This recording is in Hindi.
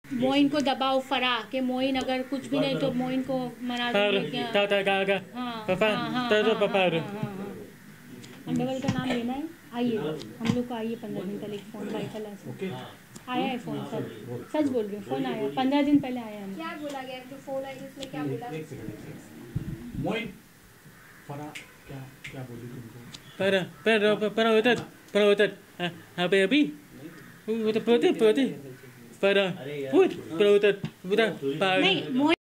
मोइन को दबाओ फरा के मोइन अगर कुछ भी नहीं तो मोइन को मना देंगे। अंडरवर्ल्ड का नाम लेना है। आइए हम लोग को आइए 15 दिन पहले एक फ़ोन वाइफल ऐसे आया है फ़ोन। सच बोल रही हूँ, फ़ोन आया 15 दिन पहले आया है। क्या बोला गया जो फ़ोन आई उसमें क्या बोला? मोइन फरा क्या क्या बोली तुमको? para utat apa abi utat putih para put para utat नहीं मोइन